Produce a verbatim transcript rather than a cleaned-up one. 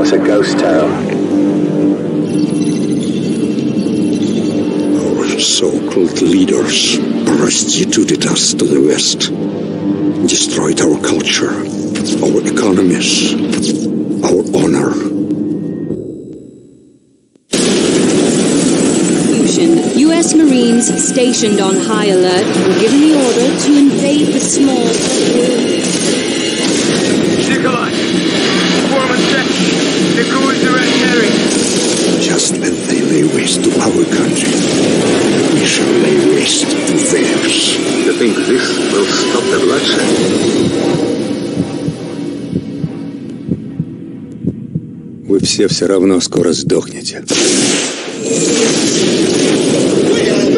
us a ghost town. Our so-called leaders prostituted us to the West, destroyed our culture, our economies, our honor. U S Marines stationed on high alert were given the order to invade the small... Nikolai! Form a section. The crew is direct carry. Just as they lay waste to our country, we shall lay waste to theirs. You think this will stop the bloodshed? Вы все все равно скоро сдохнете. We